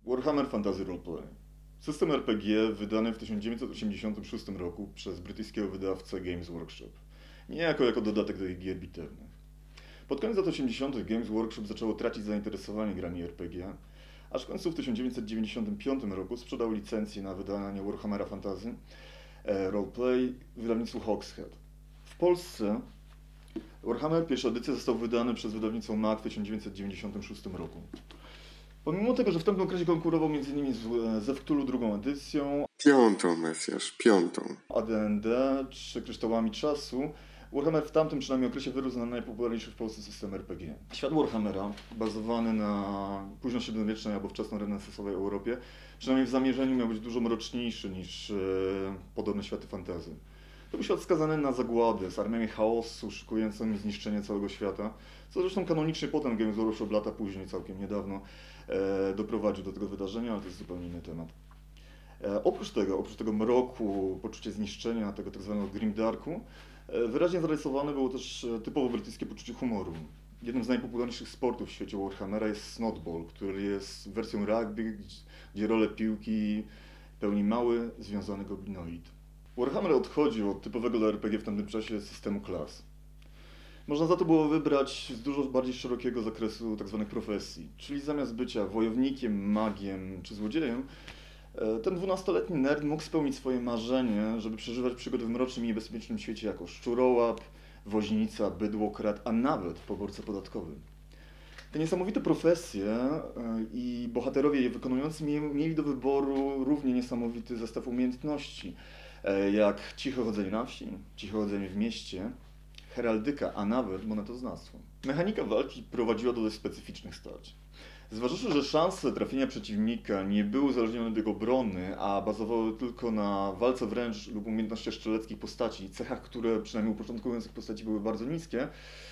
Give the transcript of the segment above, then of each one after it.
Warhammer Fantasy Roleplay. System RPG wydany w 1986 roku przez brytyjskiego wydawcę Games Workshop. Niejako jako dodatek do ich gier bitewnych. Pod koniec lat 80. Games Workshop zaczęło tracić zainteresowanie grami RPG, aż w końcu w 1995 roku sprzedał licencję na wydanie Warhammera Fantasy Roleplay wydawnictwu Hawkshead. W Polsce Warhammer pierwsza edycja został wydany przez wydawnictwo MAG w 1996 roku. Pomimo tego, że w tym okresie konkurował m.in. ze Cthulhu drugą edycją, piątą. AD&D czy Kryształami Czasu, Warhammer w tamtym przynajmniej okresie wyrósł na najpopularniejszy w Polsce system RPG. Świat Warhammera, bazowany na późno-średniowiecznej albo wczesno-renesansowej Europie, przynajmniej w zamierzeniu miał być dużo mroczniejszy niż podobne światy fantasy. To był świat skazany na zagładę, z armiami chaosu szykującymi zniszczenie całego świata, co zresztą kanonicznie potem Games Workshop lata później, całkiem niedawno, doprowadził do tego wydarzenia, ale to jest zupełnie inny temat. Oprócz tego mroku, poczucie zniszczenia, tego tak zwanego grimdarku, wyraźnie zarysowane było też typowo brytyjskie poczucie humoru. Jednym z najpopularniejszych sportów w świecie Warhammera jest snowball, który jest wersją rugby, gdzie rolę piłki pełni mały, związany goblinoid. Warhammer odchodził od typowego dla RPG w tamtym czasie systemu klas. Można za to było wybrać z dużo bardziej szerokiego zakresu tzw. profesji, czyli zamiast bycia wojownikiem, magiem czy złodziejem, ten 12-letni nerd mógł spełnić swoje marzenie, żeby przeżywać przygody w mrocznym i niebezpiecznym świecie jako szczurołap, woźnica, bydłokrat, a nawet poborca podatkowy. Te niesamowite profesje i bohaterowie je wykonujący mieli do wyboru równie niesamowity zestaw umiejętności, jak ciche chodzenie na wsi, ciche chodzenie w mieście, heraldyka, a nawet monetoznawstwo. Mechanika walki prowadziła do dość specyficznych starć. Zważywszy, że szanse trafienia przeciwnika nie były uzależnione od jego obrony, a bazowały tylko na walce wręcz lub umiejętnościach strzeleckich postaci, cechach, które przynajmniej u początkujących postaci były bardzo niskie,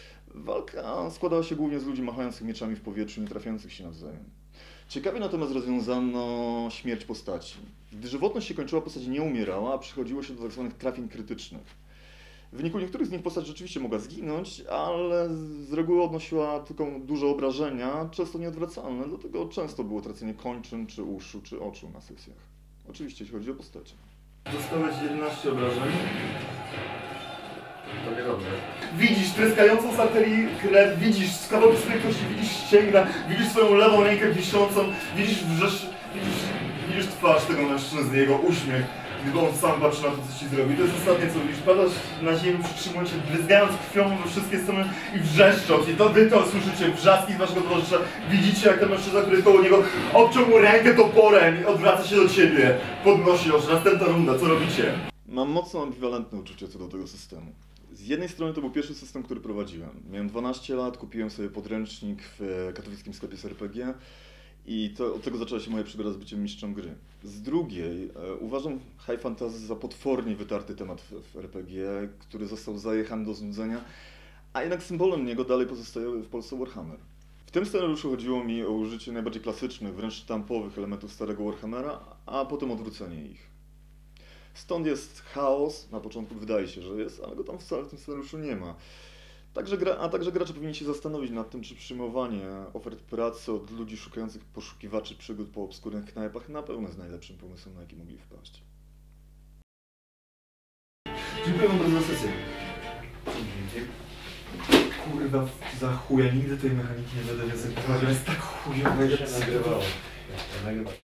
walka składała się głównie z ludzi machających mieczami w powietrzu, nie trafiających się nawzajem. Ciekawie natomiast rozwiązano śmierć postaci. Gdy żywotność się kończyła, postać nie umierała, a przychodziło się do tzw. trafień krytycznych. W wyniku niektórych z nich postać rzeczywiście mogła zginąć, ale z reguły odnosiła tylko duże obrażenia, często nieodwracalne, dlatego często było tracenie kończyn, czy uszu, czy oczu na sesjach. Oczywiście, jeśli chodzi o postacie. Dostałeś 11 obrażeń. To niedobrze. Widzisz tryskającą z arterii krew, widzisz kawałek swojej kości, widzisz ścięgna, widzisz swoją lewą rękę wiszącą, widzisz twarz tego mężczyzny, jego uśmiech, gdy on sam patrzy na to, co ci zrobi. To jest ostatnie, co widzisz. Padasz na ziemię, przytrzymując się, bryzgając krwią we wszystkie strony i wrzeszcząc. I to wy to słyszycie, wrzaski z waszego towarzysza. Widzicie, jak ten mężczyzna, który jest koło niego, obciął mu rękę toporem i odwraca się do ciebie. Podnosi oczy. Następna runda, co robicie? Mam mocno ambiwalentne uczucie co do tego systemu. Z jednej strony to był pierwszy system, który prowadziłem. Miałem 12 lat, kupiłem sobie podręcznik w katowickim sklepie z RPG i od tego zaczęła się moja przygoda z byciem mistrzem gry. Z drugiej uważam high fantasy za potwornie wytarty temat w RPG, który został zajechany do znudzenia, a jednak symbolem niego dalej pozostaje w Polsce Warhammer. W tym scenariuszu chodziło mi o użycie najbardziej klasycznych, wręcz sztampowych elementów starego Warhammera, a potem odwrócenie ich. Stąd jest chaos, na początku wydaje się, że jest, ale go tam wcale w tym scenariuszu nie ma. Także gracze powinni się zastanowić nad tym, czy przyjmowanie ofert pracy od ludzi szukających poszukiwaczy przygód po obskurnych knajpach na pewno jest najlepszym pomysłem, na jaki mogli wpaść. Dziękuję wam bardzo za sesję. Kurwa, za chuja, nigdy tej mechaniki nie będę więcej prowadził, jest tak chujowa.